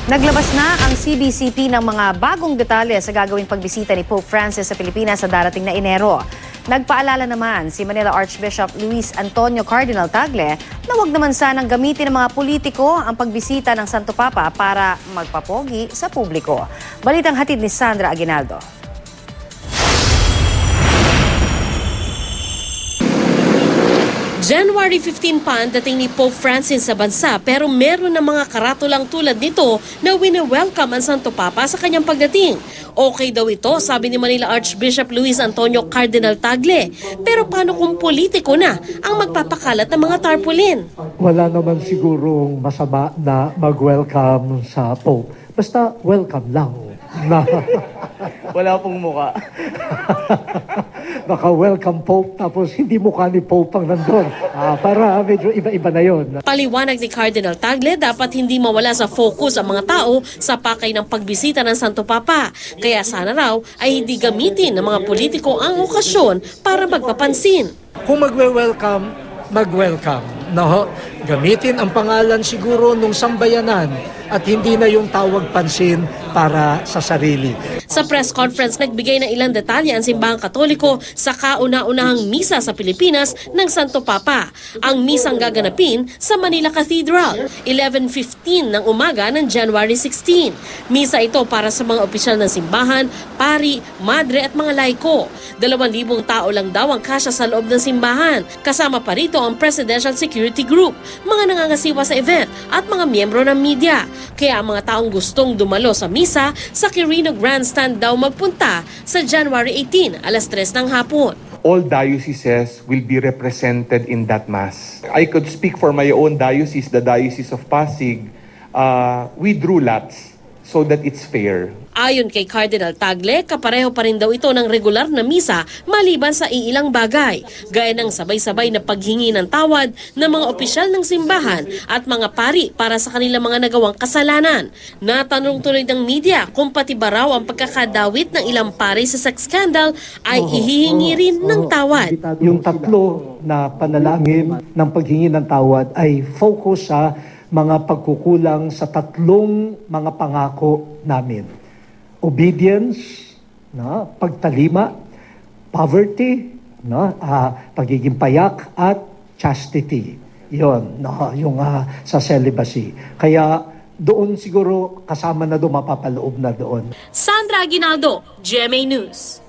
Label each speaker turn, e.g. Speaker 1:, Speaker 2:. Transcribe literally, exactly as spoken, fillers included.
Speaker 1: Naglabas na ang C B C P ng mga bagong detalye sa gagawing pagbisita ni Pope Francis sa Pilipinas sa darating na Enero. Nagpaalala naman si Manila Archbishop Luis Antonio Cardinal Tagle na huwag naman sanang gamitin ng mga politiko ang pagbisita ng Santo Papa para magpapogi sa publiko. Balitang hatid ni Sandra Aguinaldo.
Speaker 2: January fifteen pa ang dating ni Pope Francis sa bansa pero meron na mga karatulang tulad nito na wini-welcome ang Santo Papa sa kanyang pagdating. Okay daw ito, sabi ni Manila Archbishop Luis Antonio Cardinal Tagle. Pero paano kung politiko na ang magpapakalat ng mga tarpaulin?
Speaker 3: Wala naman sigurong masama na mag-welcome sa Pope. Basta welcome lang. Na
Speaker 4: wala pong muka.
Speaker 3: Naka-welcome Pope tapos hindi mukha ni Pope ang nandun. Ah, para medyo iba-iba na yun.
Speaker 2: Paliwanag ni Cardinal Tagle, dapat hindi mawala sa focus ang mga tao sa pakay ng pagbisita ng Santo Papa. Kaya sana raw ay hindi gamitin ng mga politiko ang okasyon para magpapansin.
Speaker 3: Kung magwe-welcome, mag-welcome. No? Gamitin ang pangalan siguro nung sambayanan at hindi na yung tawag pansin para sa sarili.
Speaker 2: Sa press conference, nagbigay ng ilang detalye ang Simbahang Katoliko sa kauna-unahang misa sa Pilipinas ng Santo Papa. Ang misang gaganapin sa Manila Cathedral, eleven fifteen ng umaga ng January sixteen. Misa ito para sa mga opisyal ng simbahan, pari, madre at mga laiko. Dalawang libong tao lang daw ang kasya sa loob ng simbahan. Kasama pa rito ang Presidential Security Group, mga nangangasiwa sa event at mga miyembro ng media. Kaya ang mga taong gustong dumalo sa misa sa Quirino Grandstand daw magpunta sa January eighteen, alas tres ng hapon.
Speaker 4: All dioceses will be represented in that mass. I could speak for my own diocese, the Diocese of Pasig. Uh, we drew lots so that it's fair.
Speaker 2: Ayon kay Cardinal Tagle, kapareho pa rin daw ito ng regular na misa maliban sa iilang bagay, gaya ng sabay-sabay na paghingi ng tawad ng mga opisyal ng simbahan at mga pari para sa kanilang mga nagawang kasalanan. Natanong tuloy ng media kung pati ba raw ang pagkakadawit ng ilang pari sa sex scandal ay ihihingi rin ng tawad.
Speaker 3: Yung tatlo na panalangin ng paghingi ng tawad ay focus sa mga pagkukulang sa tatlong mga pangako namin. Obedience, no? Pagtalima, poverty, no? uh, pagiging payak, at chastity. Yon, no? Yung uh, sa celibacy. Kaya doon siguro kasama na doon, mapapaloob na doon.
Speaker 2: Sandra Aguinaldo, G M A News.